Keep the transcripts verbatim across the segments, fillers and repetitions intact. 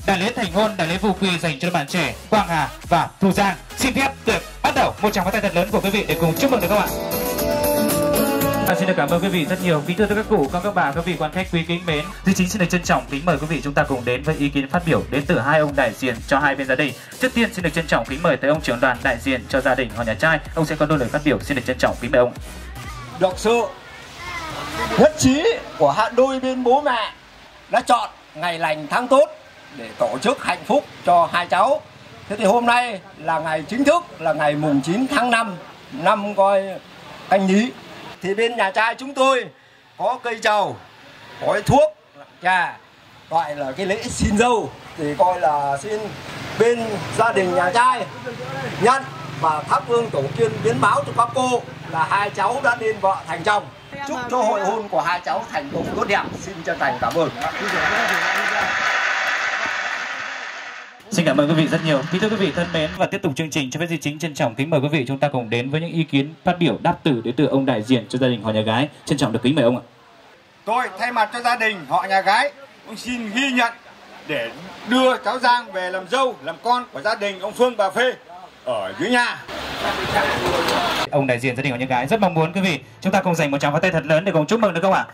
đại lễ thành hôn, đại lễ phù quy dành cho bạn trẻ Quang Hà và Thu Giang. Xin phép được bắt đầu. Một tràng pháo tay thật lớn của quý vị để cùng chúc mừng được không ạ? À, xin được cảm ơn quý vị rất nhiều. Kính thưa các cụ, các các bà, quý vị quan khách quý kính mến, Duy Chính xin được trân trọng kính mời quý vị chúng ta cùng đến với ý kiến phát biểu đến từ hai ông đại diện cho hai bên gia đình. Trước tiên xin được trân trọng kính mời tới ông trưởng đoàn đại diện cho gia đình họ nhà trai. Ông sẽ có đôi lời phát biểu, xin được trân trọng kính mời ông. Được sự nhất trí của hai đôi bên bố mẹ đã chọn ngày lành tháng tốt để tổ chức hạnh phúc cho hai cháu. Thế thì hôm nay là ngày chính thức, là ngày mùng chín tháng năm năm coi Canh Nhí. Thì bên nhà trai chúng tôi có cây trầu, có thuốc, trà, gọi là cái lễ xin dâu. Thì coi là xin bên gia đình nhà trai nhận và thắp hương tổ tiên biến báo cho các cô là hai cháu đã nên vợ thành chồng. Chúc cho hội hôn của hai cháu thành công tốt đẹp. Xin chân thành cảm ơn. Xin cảm ơn quý vị rất nhiều. Kính thưa quý vị thân mến, và tiếp tục chương trình cho phép Duy Chính trân trọng kính mời quý vị chúng ta cùng đến với những ý kiến phát biểu đáp từ đến từ ông đại diện cho gia đình họ nhà gái. Trân trọng được kính mời ông ạ. Tôi thay mặt cho gia đình họ nhà gái, ông xin ghi nhận để đưa cháu Giang về làm dâu, làm con của gia đình ông Phương bà Phê ở dưới nhà. Ông đại diện gia đình họ nhà gái rất mong muốn quý vị chúng ta cùng dành một tràng pháo tay thật lớn để cùng chúc mừng được không ạ?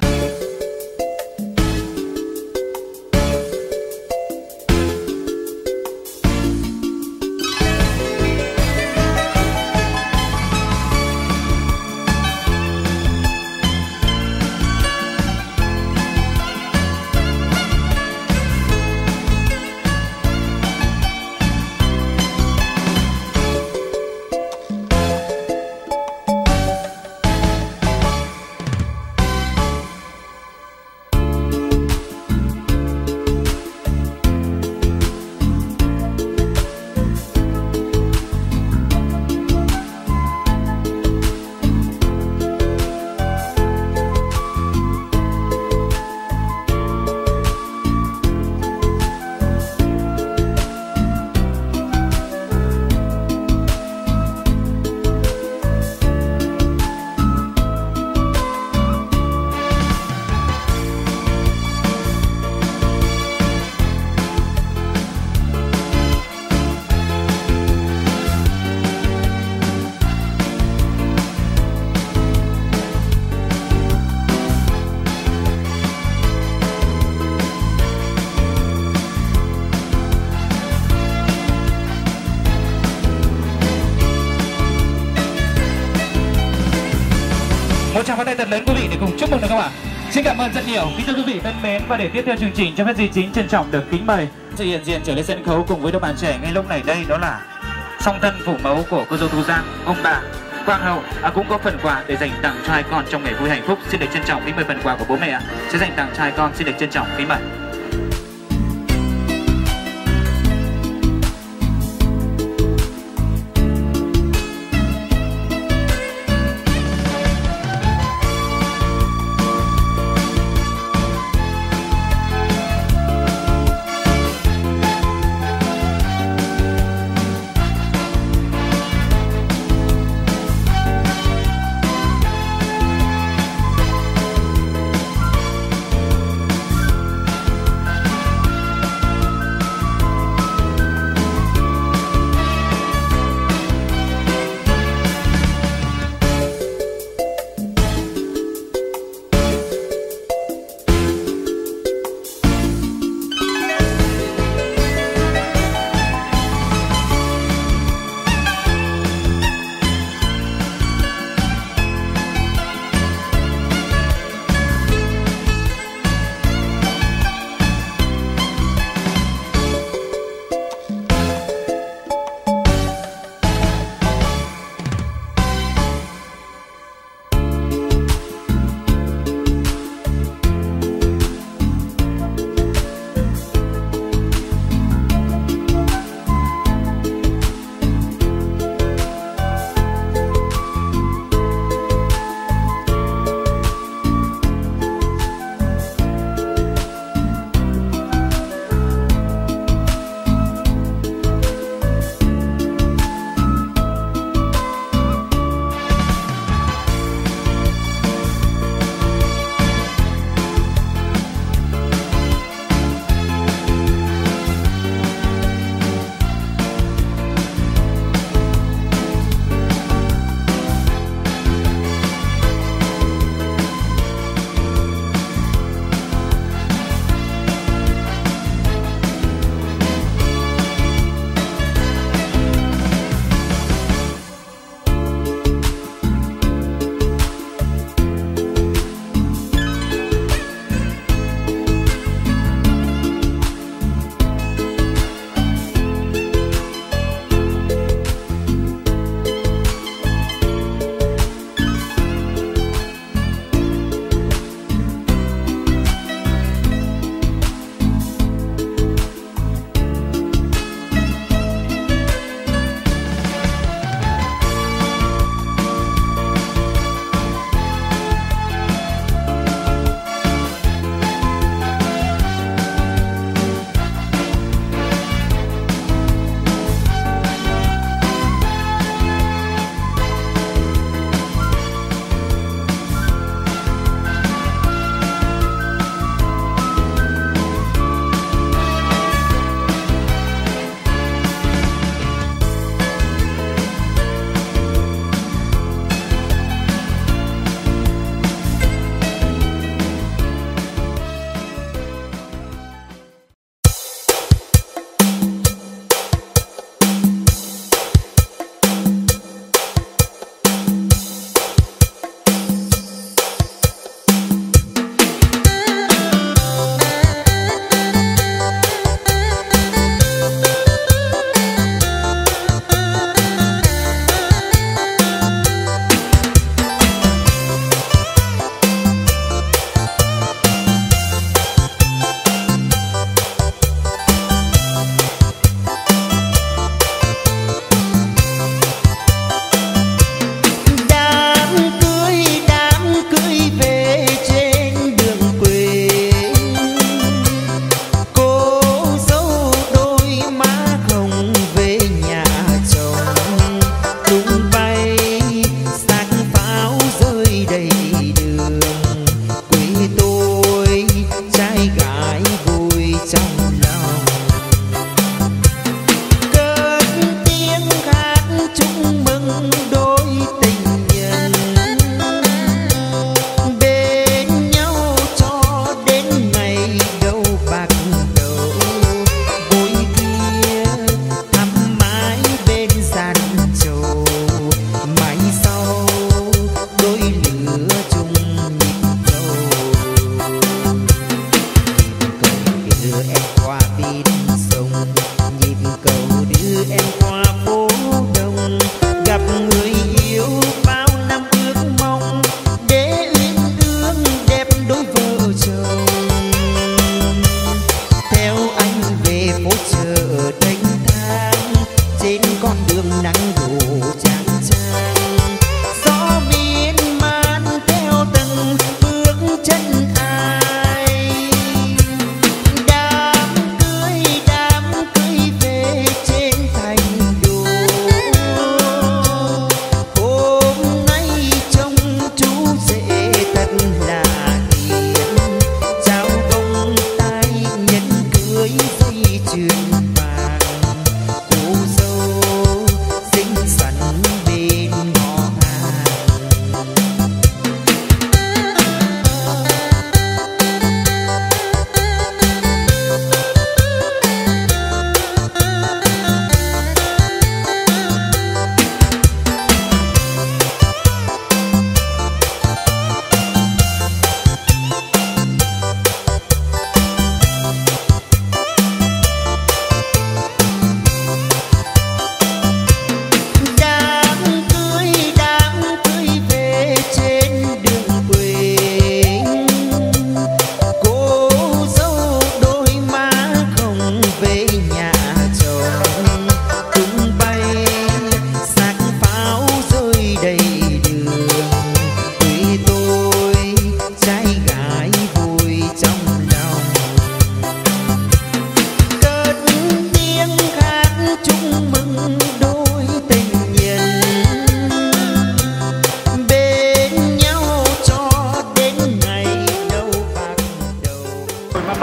Một tràng pháo tay thật lớn quý vị để cùng chúc mừng được không ạ? Xin cảm ơn rất nhiều. Kính thưa quý vị thân mến, và để tiếp theo chương trình cho phép Duy Chính trân trọng được kính mời sự hiện diện trở lên sân khấu cùng với đôi bạn trẻ ngay lúc này đây, đó là song thân phụ mẫu của cô dâu Thu Giang, ông bà Quang Hậu à, cũng có phần quà để dành tặng cho hai con trong ngày vui hạnh phúc. Xin được trân trọng kính mời phần quà của bố mẹ ạ. Sẽ dành tặng cho hai con, xin được trân trọng kính mời.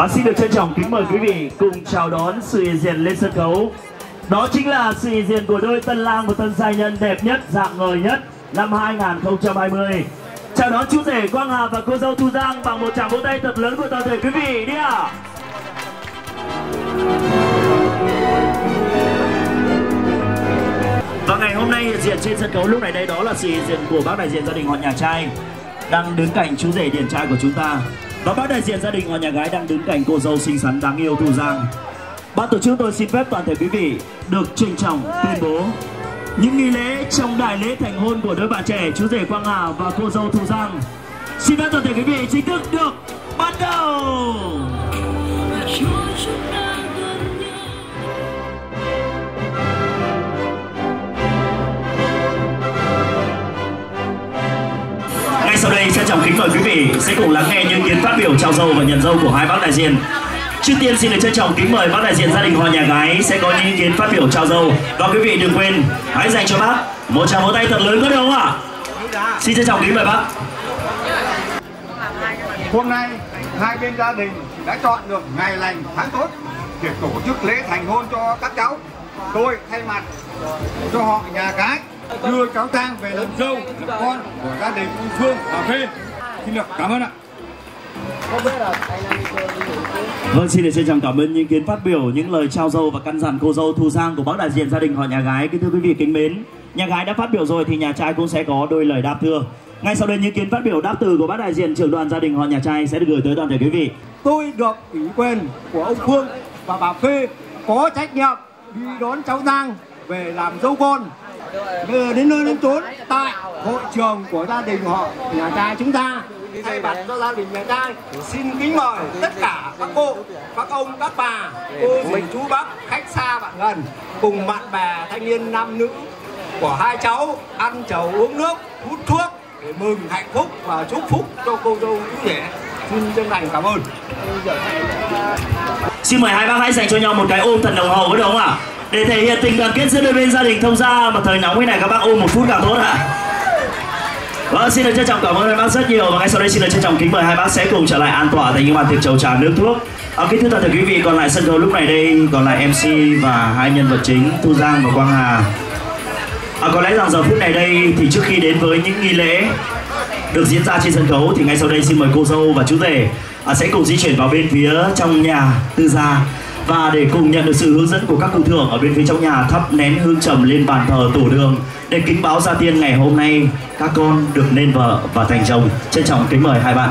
À, xin được trân trọng kính mời quý vị cùng chào đón sự hiện diện lên sân khấu. Đó chính là sự hiện diện của đôi tân lang và tân gia nhân đẹp nhất, dạng ngời nhất năm hai nghìn không trăm hai mươi. Chào đón chú rể Quang Hà và cô dâu Thu Giang bằng một tràng vỗ tay thật lớn của toàn thể quý vị đi ạ. Và ngày hôm nay hiện diện trên sân khấu lúc này đây đó là sự hiện diện của bác đại diện gia đình họ nhà trai đang đứng cạnh chú rể điển trai của chúng ta, và bác đại diện gia đình họ nhà gái đang đứng cạnh cô dâu xinh xắn đáng yêu Thu Giang. Ban tổ chức tôi xin phép toàn thể quý vị được trịnh trọng tuyên bố những nghi lễ trong đại lễ thành hôn của đôi bạn trẻ chú rể Quang Hà và cô dâu Thu Giang. Xin phép toàn thể quý vị chính thức được bắt đầu. Ngay sau đây trân trọng kính mời quý vị sẽ cùng lắng nghe những ý kiến phát biểu chào dâu và nhận dâu của hai bác đại diện. Trước tiên xin được trân trọng kính mời bác đại diện gia đình họ nhà gái sẽ có những ý kiến phát biểu chào dâu, và quý vị đừng quên hãy dành cho bác một tràng vỗ tay thật lớn có được không ạ? Xin trân trọng kính mời bác. Hôm nay hai bên gia đình đã chọn được ngày lành tháng tốt để tổ chức lễ thành hôn cho các cháu. Tôi thay mặt cho họ nhà gái đưa cháu Giang về làm dâu, làm con của gia đình ông Phương và Phê. Xin được cảm ơn ạ. Vâng, xin được trân trọng cảm ơn những ý kiến phát biểu, những lời chào dâu và căn dặn cô dâu Thu Giang của bác đại diện gia đình họ nhà gái. Kính thưa quý vị kính mến, nhà gái đã phát biểu rồi thì nhà trai cũng sẽ có đôi lời đáp thưa. Ngay sau đây những ý kiến phát biểu đáp từ của bác đại diện trưởng đoàn gia đình họ nhà trai sẽ được gửi tới toàn thể quý vị. Tôi được ủy quyền của ông Phương và bà Phê có trách nhiệm đi đón cháu Giang về làm dâu con đến nơi đến chốn tại hội trường của gia đình họ nhà trai chúng ta. Thay mặt cho gia đình nhà trai xin kính mời tất cả các cô, các ông, các bà, cô dì chú bác, khách xa bạn gần cùng bạn bè thanh niên nam nữ của hai cháu ăn chầu uống nước hút thuốc để mừng hạnh phúc và chúc phúc cho cô dâu chú rể. Xin chân thành cảm ơn. Xin mời hai bác hãy dành cho nhau một cái ôm thật nồng hậu, có được không ạ? Để thể hiện tình đoàn kết giữa đôi bên gia đình thông gia, mà thời nóng thế này các bác ôm một phút càng tốt ạ. Vâng, xin được trân trọng cảm ơn hai bác rất nhiều, và ngay sau đây xin được trân trọng kính mời hai bác sẽ cùng trở lại an tọa tại những bàn tiệc chầu trà nước thuốc. À, kính thưa toàn thể quý vị, còn lại sân khấu lúc này đây còn lại em xê và hai nhân vật chính Thu Giang và Quang Hà. À, có lẽ rằng giờ phút này đây thì trước khi đến với những nghi lễ được diễn ra trên sân khấu thì ngay sau đây xin mời cô dâu và chú rể à, sẽ cùng di chuyển vào bên phía trong nhà tư gia, và để cùng nhận được sự hướng dẫn của các cụ thượng ở bên phía trong nhà thắp nén hương trầm lên bàn thờ tổ đường để kính báo gia tiên ngày hôm nay các con được nên vợ và thành chồng. Trân trọng kính mời hai bạn.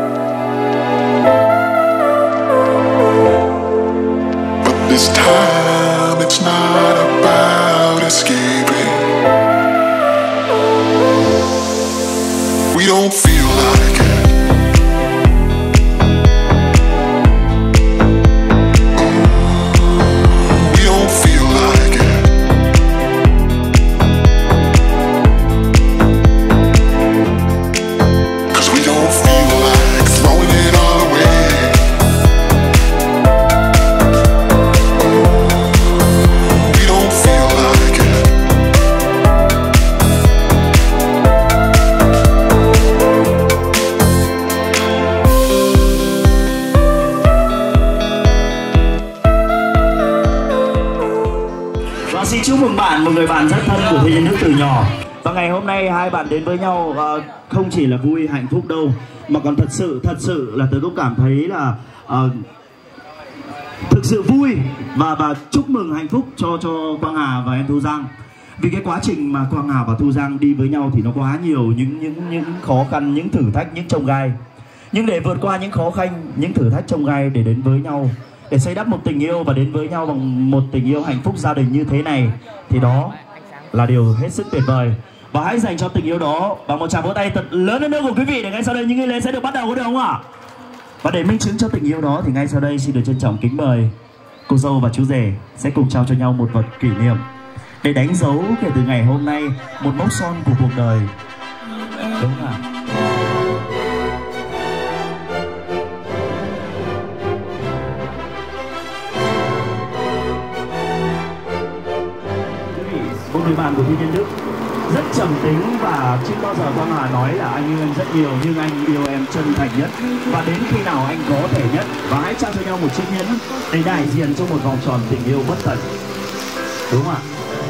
This time chúc mừng bạn, một người bạn rất thân của Thế Nhân Đức từ nhỏ. Và ngày hôm nay hai bạn đến với nhau uh, không chỉ là vui hạnh phúc đâu, mà còn thật sự thật sự là tớ cũng cảm thấy là uh, thực sự vui và và chúc mừng hạnh phúc cho cho Quang Hà và em Thu Giang. Vì cái quá trình mà Quang Hà và Thu Giang đi với nhau thì nó quá nhiều những những những khó khăn, những thử thách, những chông gai. Nhưng để vượt qua những khó khăn, những thử thách chông gai để đến với nhau, để xây đắp một tình yêu và đến với nhau bằng một tình yêu hạnh phúc gia đình như thế này, thì đó là điều hết sức tuyệt vời. Và hãy dành cho tình yêu đó bằng một tràng vỗ tay thật lớn hơn nữa của quý vị, để ngay sau đây những nghi lễ sẽ được bắt đầu, có được không ạ? Và để minh chứng cho tình yêu đó thì ngay sau đây xin được trân trọng kính mời cô dâu và chú rể sẽ cùng trao cho nhau một vật kỷ niệm để đánh dấu kể từ ngày hôm nay một mốc son của cuộc đời. Đúng không ạ? Một người bạn của Thế Nhân Đức rất trầm tính và chưa bao giờ Quang Hà nói là anh yêu em rất nhiều, nhưng anh yêu em chân thành nhất và đến khi nào anh có thể nhất. Và hãy trao cho nhau một chiếc nhẫn để đại diện cho một vòng tròn tình yêu bất tận. Đúng không ạ?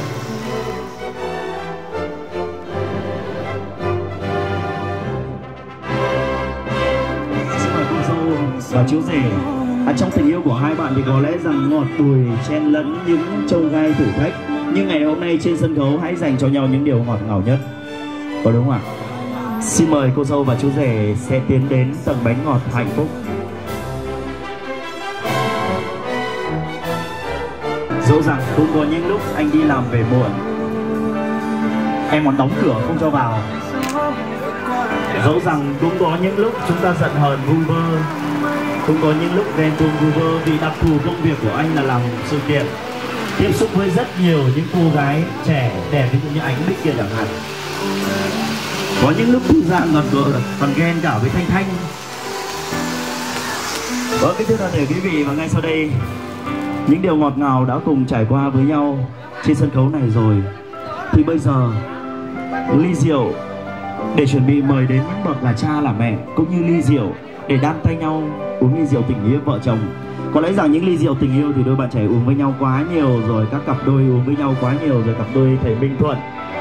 Xin mời cô dâu và chú rể. À, trong tình yêu của hai bạn thì có lẽ rằng ngọt bùi chen lẫn những chông gai thử thách, nhưng ngày hôm nay trên sân khấu hãy dành cho nhau những điều ngọt ngào nhất, có đúng không ạ? Xin mời cô dâu và chú rể sẽ tiến đến tầng bánh ngọt hạnh phúc. Dẫu rằng cũng có những lúc anh đi làm về muộn, em còn đóng cửa không cho vào. Dẫu rằng cũng có những lúc chúng ta giận hờn vu vơ, cũng có những lúc ghen tuông vu vơ, vì đặc thù công việc của anh là làm sự kiện, tiếp xúc với rất nhiều những cô gái trẻ đẹp, ví dụ như anh Bích kia chẳng hạn. Có những lúc Thu Giang ngọt ngào còn ghen cả với Thanh Thanh. Vâng, kính thưa toàn thể quý vị, và ngay sau đây những điều ngọt ngào đã cùng trải qua với nhau trên sân khấu này rồi, thì bây giờ ly rượu để chuẩn bị mời đến những bậc là cha là mẹ, cũng như ly rượu để đan tay nhau uống ly rượu tình yêu vợ chồng. Có lẽ rằng những ly rượu tình yêu thì đôi bạn trẻ uống với nhau quá nhiều rồi, các cặp đôi uống với nhau quá nhiều rồi, cặp đôi thầy Minh Thuận,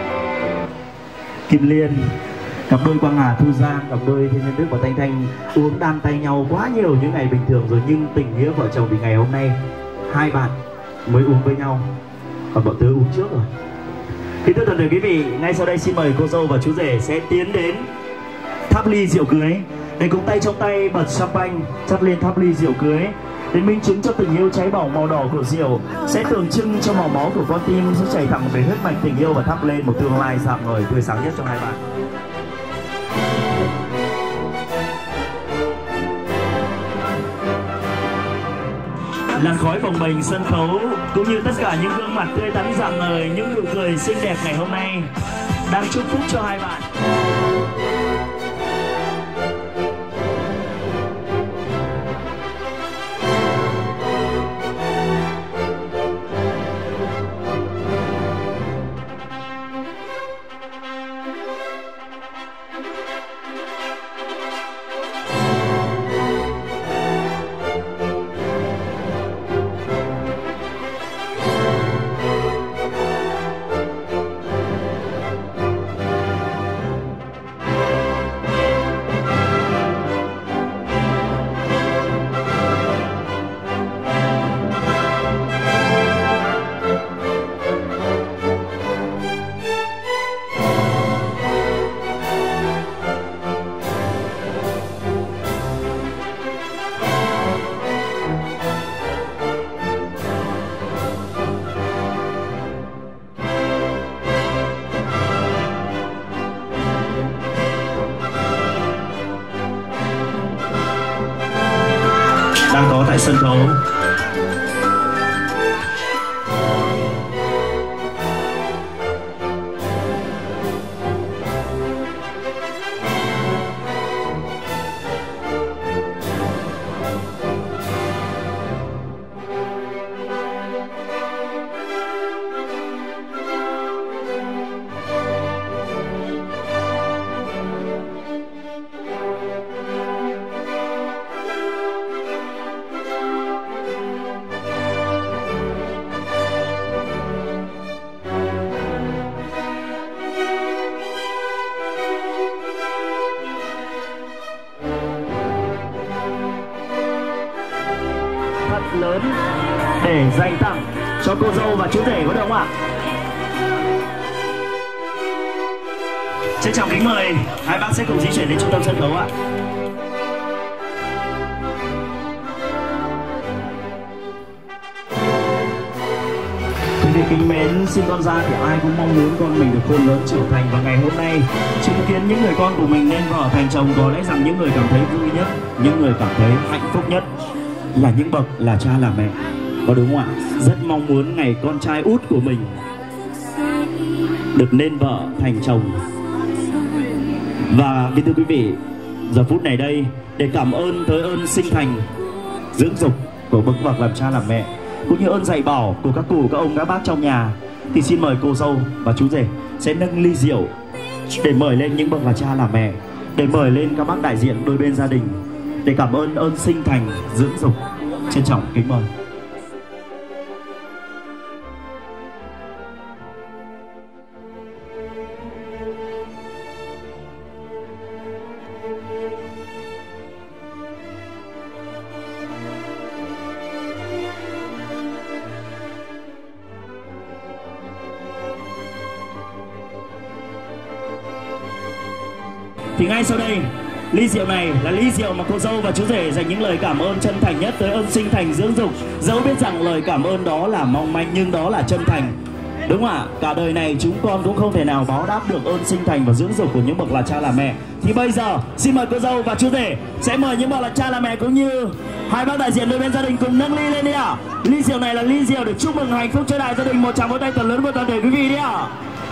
Kim Liên, cặp đôi Quang Hà, Thu Giang, cặp đôi Thế Nhân Đức và Thanh Thanh uống đan tay nhau quá nhiều những ngày bình thường rồi, nhưng tình nghĩa vợ chồng thì ngày hôm nay hai bạn mới uống với nhau, còn bọn tớ uống trước rồi. Kính thưa toàn thể quý vị, ngay sau đây xin mời cô dâu và chú rể sẽ tiến đến tháp ly rượu cưới để cùng tay trong tay bật champagne chắt lên tháp ly rượu cưới, để minh chứng cho tình yêu cháy bỏng màu đỏ của rượu sẽ tượng trưng cho màu máu của con tim sẽ chảy thẳng về huyết mạch tình yêu và thắp lên một tương lai rạng ngời tươi sáng nhất cho hai bạn. Làn khói bồng bềnh sân khấu cũng như tất cả những gương mặt tươi tắn rạng ngời, những nụ cười xinh đẹp ngày hôm nay đang chúc phúc cho hai bạn. Đang có tại sân khấu. thật lớn để dành tặng cho cô dâu và chú rể, có được không ạ? Trân trọng kính mời hai bác sẽ cùng di chuyển đến trung tâm sân khấu ạ. Quý vị kính mến, sinh con ra thì ai cũng mong muốn con mình được khôn lớn trưởng thành, và ngày hôm nay chứng kiến những người con của mình nên vợ thành chồng, có lẽ rằng những người cảm thấy vui nhất, những người cảm thấy hạnh phúc nhất là những bậc là cha là mẹ, có đúng không ạ? Rất mong muốn ngày con trai út của mình được nên vợ thành chồng. Và kính thưa quý vị, giờ phút này đây để cảm ơn tới ơn sinh thành dưỡng dục của bậc bậc làm cha làm mẹ, cũng như ơn dạy bảo của các cụ các ông các bác trong nhà, thì xin mời cô dâu và chú rể sẽ nâng ly rượu để mời lên những bậc là cha là mẹ, để mời lên các bác đại diện đôi bên gia đình để cảm ơn ơn sinh thành dưỡng dục. Trân trọng kính mời. Thì ngay sau đây, ly rượu này là ly rượu mà cô dâu và chú rể dành những lời cảm ơn chân thành nhất tới ơn sinh thành dưỡng dục. Dẫu biết rằng lời cảm ơn đó là mong manh nhưng đó là chân thành, đúng không ạ? Cả đời này chúng con cũng không thể nào báo đáp được ơn sinh thành và dưỡng dục của những bậc là cha là mẹ. Thì bây giờ xin mời cô dâu và chú rể sẽ mời những bậc là cha là mẹ cũng như hai bác đại diện đôi bên gia đình cùng nâng ly lên đi ạ. Ly rượu này là ly rượu để chúc mừng hạnh phúc cho đại gia đình. Một tràng vỗ tay thật lớn của toàn thể quý vị đi ạ.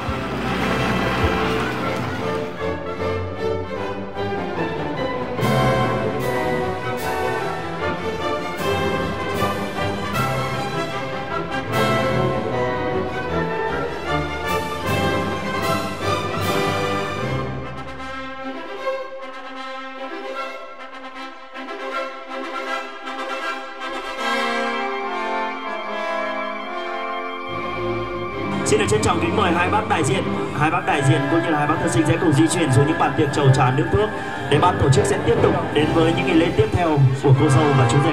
Xin được trân trọng kính mời hai bác đại diện, hai bác đại diện cũng như là hai bác thân sinh sẽ cùng di chuyển xuống những bàn tiệc trầu trà nước thuốc để ban tổ chức sẽ tiếp tục đến với những ngày lễ tiếp theo của cô dâu và chú rể.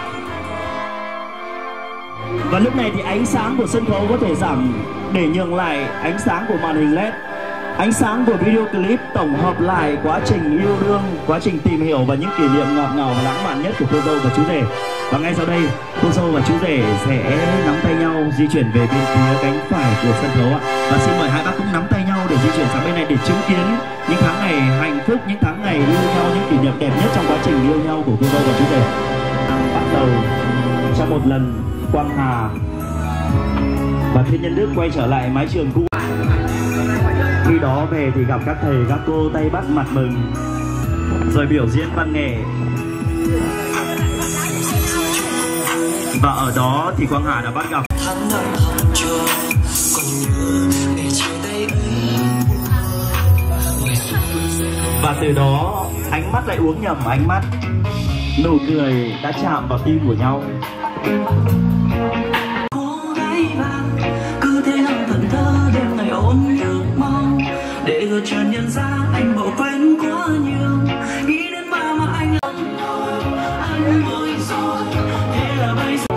Và lúc này thì ánh sáng của sân khấu có thể giảm để nhường lại ánh sáng của màn hình led, ánh sáng của video clip tổng hợp lại quá trình yêu đương, quá trình tìm hiểu và những kỷ niệm ngọt ngào và lãng mạn nhất của cô dâu và chú rể. Và ngay sau đây, cô dâu và chú rể sẽ nắm tay nhau di chuyển về bên phía cánh phải của sân khấu ạ. Và xin mời hai bác cũng nắm tay nhau để di chuyển sang bên này để chứng kiến những tháng ngày hạnh phúc, những tháng ngày yêu nhau, những kỷ niệm đẹp nhất trong quá trình yêu nhau của cô dâu và chú rể. Bắt đầu trong một lần Quang Hà và Thiên Nhân Đức quay trở lại mái trường cũ. Khi đó về thì gặp các thầy các cô tay bắt mặt mừng, rồi biểu diễn văn nghệ. Và ở đó thì Quang Hà đã bắt gặp. Và từ đó ánh mắt lại uống nhầm ánh mắt, nụ cười đã chạm vào tim của nhau. Cứ thế hằng thần thơ đêm ngày ôn ước mong, để rồi chợt nhận ra anh bỏ quên quá nhiều. Nghĩ đến ba mà anh anh vội rồi, thế là bây giờ.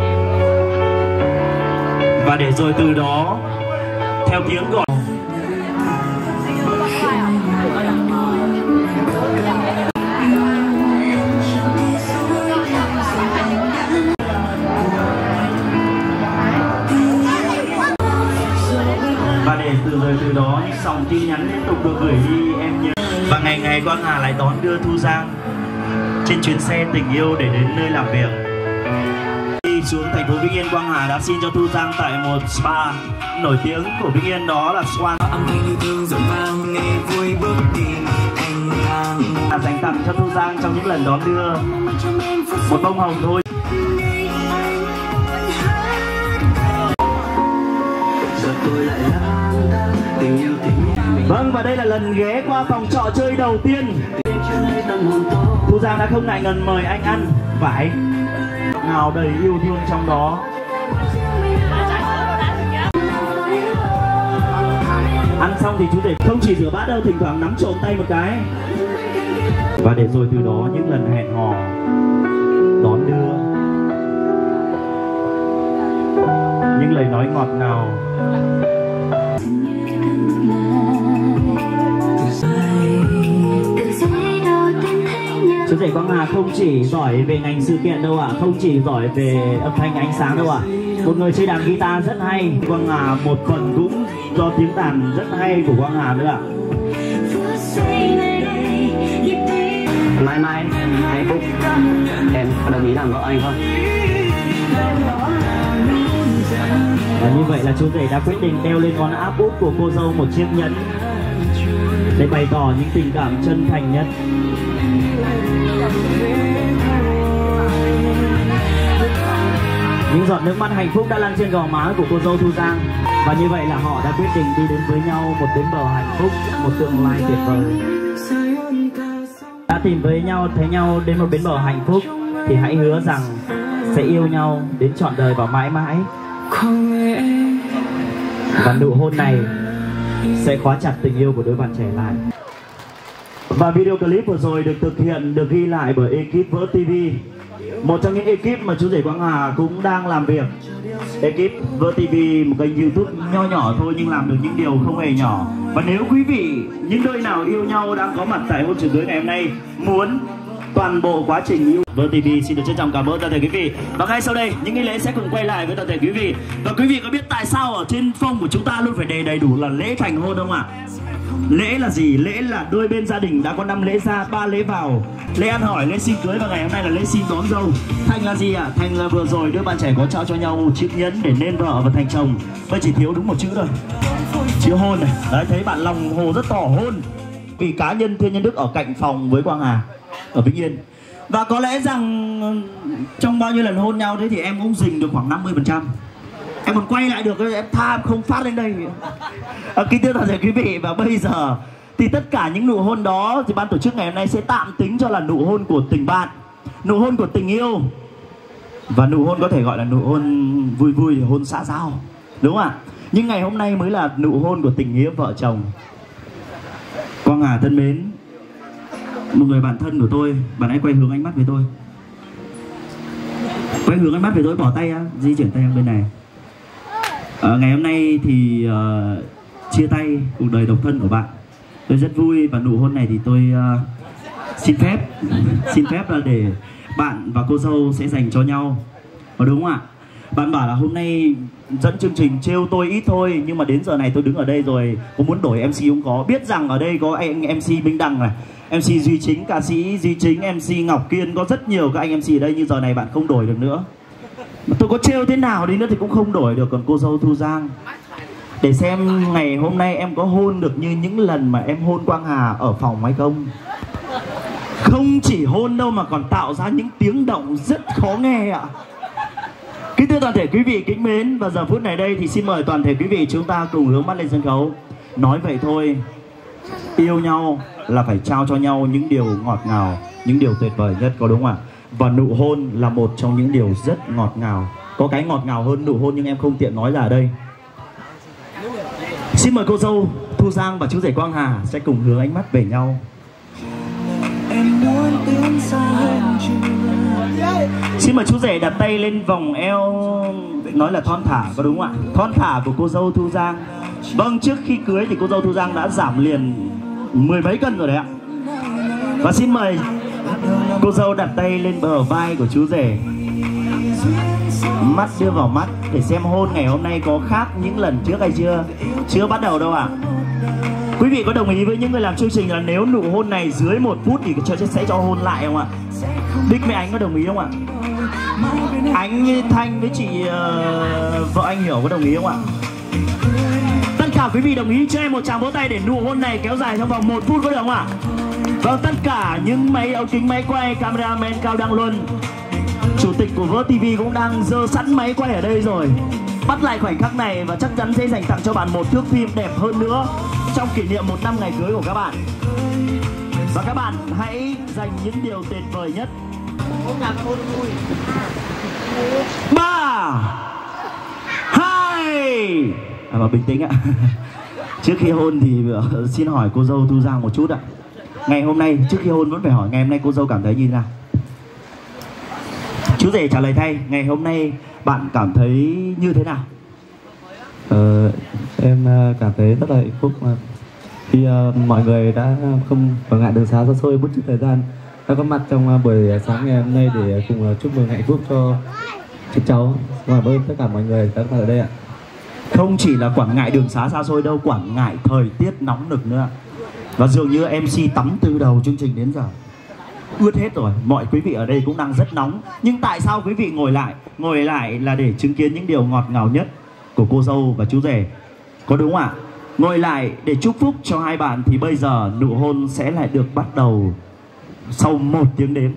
Và để rồi từ đó theo tiếng gọi và để từ rồi từ đó những dòng tin nhắn liên tục được gửi đi em nhớ. Và ngày ngày Quang Hà lại đón đưa Thu Giang trên chuyến xe tình yêu để đến nơi làm việc. Đi xuống thành phố Vĩnh Yên, Quang Hà đã xin cho Thu Giang tại một spa nổi tiếng của Vĩnh Yên, đó là Swan. Âm thanh yêu thương rộn vang nghe vui bước đi anh đang là dành tặng cho Thu Giang trong những lần đón đưa một bông hồng thôi. Vâng, và đây là lần ghé qua phòng trọ chơi đầu tiên. Thu Giang đã không ngại ngần mời anh ăn vải nào đầy yêu thương trong đó. Ăn xong thì chú rể không chỉ rửa bát đâu, thỉnh thoảng nắm trộm tay một cái. Và để rồi từ đó những lần hẹn hò, đón đưa, những lời nói ngọt ngào. Chú rể Quang Hà không chỉ giỏi về ngành sự kiện đâu ạ, à. Không chỉ giỏi về âm thanh ánh sáng đâu ạ. À. Một người chơi đàn guitar rất hay. Quang Hà một phần cũng do tiếng đàn rất hay của Quang Hà nữa ạ. À. Mãi mãi hạnh phúc. Em có đồng ý làm vợ anh không? Và như vậy là chú rể đã quyết định đeo lên ngón áp út của cô dâu một chiếc nhẫn để bày tỏ những tình cảm chân thành nhất. Những giọt nước mắt hạnh phúc đã lăn trên gò má của cô dâu Thu Giang. Và như vậy là họ đã quyết định đi đến với nhau một bến bờ hạnh phúc, một tương lai tuyệt vời. Đã tìm với nhau, thấy nhau đến một bến bờ hạnh phúc thì hãy hứa rằng sẽ yêu nhau đến trọn đời và mãi mãi. Và nụ hôn này sẽ khóa chặt tình yêu của đôi bạn trẻ lại. Và video clip vừa rồi được thực hiện, được ghi lại bởi ekip Vỡ ti vi, một trong những ekip mà chú rể Quang Hà cũng đang làm việc. Ekip Vỡ ti vi một kênh YouTube nho nhỏ thôi nhưng làm được những điều không hề nhỏ. Và nếu quý vị, những đôi nào yêu nhau đang có mặt tại hôn trường cưới ngày hôm nay, muốn toàn bộ quá trình yêu, Vỡ ti vi xin được trân trọng cảm ơn toàn thể quý vị. Và ngay sau đây những nghi lễ sẽ cùng quay lại với toàn thể quý vị. Và quý vị có biết tại sao ở trên phông của chúng ta luôn phải đề đầy đủ là lễ thành hôn không ạ? Lễ là gì? Lễ là đôi bên gia đình đã có năm lễ ra, ba lễ vào, lễ ăn hỏi, lễ xin cưới và ngày hôm nay là lễ xin đón dâu. Thành là gì ạ? À? Thành là vừa rồi đôi bạn trẻ có trao cho nhau một chiếc nhẫn để nên vợ và thành chồng. Bây chỉ thiếu đúng một chữ thôi, chữ hôn này. Đấy, thấy bạn lòng hồ rất tỏ hôn. Vì cá nhân Thiên Nhân Đức ở cạnh phòng với Quang Hà ở Vĩnh Yên. Và có lẽ rằng trong bao nhiêu lần hôn nhau thế thì em cũng dình được khoảng năm mươi phần trăm. Em còn quay lại được, em tha em không phát lên đây. À, kính thưa toàn thể quý vị, và bây giờ thì tất cả những nụ hôn đó thì ban tổ chức ngày hôm nay sẽ tạm tính cho là nụ hôn của tình bạn, nụ hôn của tình yêu. Và nụ hôn có thể gọi là nụ hôn vui vui, hôn xã giao, đúng không ạ? Nhưng ngày hôm nay mới là nụ hôn của tình nghĩa vợ chồng. Quang Hà thân mến, một người bạn thân của tôi, bạn hãy quay hướng ánh mắt với tôi. Quay hướng ánh mắt với tôi, bỏ tay á, di chuyển tay sang bên này. À, ngày hôm nay thì uh, chia tay cuộc đời độc thân của bạn. Tôi rất vui và nụ hôn này thì tôi uh, xin phép xin phép là để bạn và cô dâu sẽ dành cho nhau. Có đúng không ạ? Bạn bảo là hôm nay dẫn chương trình trêu tôi ít thôi, nhưng mà đến giờ này tôi đứng ở đây rồi, có muốn đổi em xê cũng có. Biết rằng ở đây có anh em xê Minh Đăng này, em xê Duy Chính, ca sĩ Duy Chính, em xê Ngọc Kiên, có rất nhiều các anh em xê ở đây, nhưng giờ này bạn không đổi được nữa. Tôi có trêu thế nào đi nữa thì cũng không đổi được. Còn cô dâu Thu Giang, để xem ngày hôm nay em có hôn được như những lần mà em hôn Quang Hà ở phòng hay không. Không chỉ hôn đâu mà còn tạo ra những tiếng động rất khó nghe ạ. Kính thưa toàn thể quý vị kính mến, và giờ phút này đây thì xin mời toàn thể quý vị chúng ta cùng hướng mắt lên sân khấu. Nói vậy thôi, yêu nhau là phải trao cho nhau những điều ngọt ngào, những điều tuyệt vời nhất, có đúng không ạ? Và nụ hôn là một trong những điều rất ngọt ngào. Có cái ngọt ngào hơn nụ hôn nhưng em không tiện nói ra ở đây. Xin mời cô dâu Thu Giang và chú rể Quang Hà sẽ cùng hướng ánh mắt về nhau. Xin mời chú rể đặt tay lên vòng eo, nói là thon thả, có đúng không ạ? Thon thả của cô dâu Thu Giang. Vâng, trước khi cưới thì cô dâu Thu Giang đã giảm liền mười mấy cân rồi đấy ạ. Và xin mời cô dâu đặt tay lên bờ vai của chú rể, mắt đưa vào mắt để xem hôn ngày hôm nay có khác những lần trước hay chưa. Chưa bắt đầu đâu ạ. À. Quý vị có đồng ý với những người làm chương trình là nếu nụ hôn này dưới một phút thì sẽ cho hôn lại không ạ? Bích với Ánh có đồng ý không ạ? Ánh với Thanh với chị uh, vợ anh Hiểu có đồng ý không ạ? Tất cả quý vị đồng ý cho em một tràng vỗ tay để nụ hôn này kéo dài trong vòng một phút có được không ạ? Vâng, tất cả những máy ống kính, máy quay, cameraman Cao Đăng Luân, chủ tịch của Vỡ ti vi cũng đang giơ sẵn máy quay ở đây rồi. Bắt lại khoảnh khắc này và chắc chắn sẽ dành tặng cho bạn một thước phim đẹp hơn nữa trong kỷ niệm một năm ngày cưới của các bạn. Và các bạn hãy dành những điều tuyệt vời nhất. Ba, hai, à, mà bình tĩnh ạ. Trước khi hôn thì uh, xin hỏi cô dâu Thu Giang một chút ạ. Ngày hôm nay, trước khi hôn vẫn phải hỏi ngày hôm nay cô dâu cảm thấy như thế nào? Chú rể trả lời thay, ngày hôm nay bạn cảm thấy như thế nào? Ờ, em cảm thấy rất là hạnh phúc mà khi uh, mọi người đã không quản ngại đường xá xa xôi bất chút thời gian đã có mặt trong uh, buổi sáng ngày hôm nay để cùng uh, chúc mừng hạnh phúc cho các cháu. Cảm ơn tất cả mọi người đã có mặt ở đây ạ. Không chỉ là quản ngại đường xá xa xôi đâu, quản ngại thời tiết nóng nực nữa. Và dường như em xê tắm từ đầu chương trình đến giờ ướt hết rồi. Mọi quý vị ở đây cũng đang rất nóng. Nhưng tại sao quý vị ngồi lại? Ngồi lại là để chứng kiến những điều ngọt ngào nhất của cô dâu và chú rể, có đúng không ạ? Ngồi lại để chúc phúc cho hai bạn. Thì bây giờ nụ hôn sẽ lại được bắt đầu sau một tiếng đếm.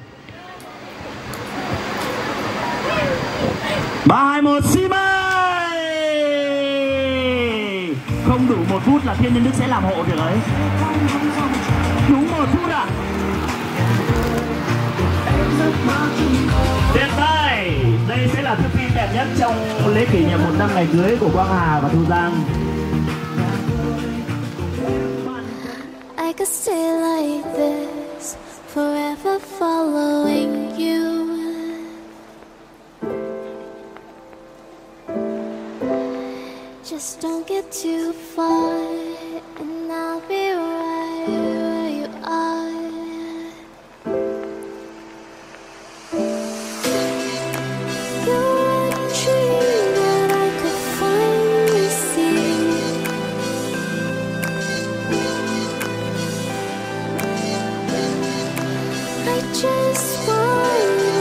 Ba, hai, một, xin mời. Không đủ một phút là Thiên Nhân Đức sẽ làm hộ việc ấy. Đúng một phút ạ. Hiện tại đây sẽ là thước phim đẹp nhất trong lễ kỷ niệm một năm ngày cưới của Quang Hà và Thu Giang. I could stay like this, forever following you. Just don't get too far, and I'll be right where you are. You're a dream that I could finally see. I just want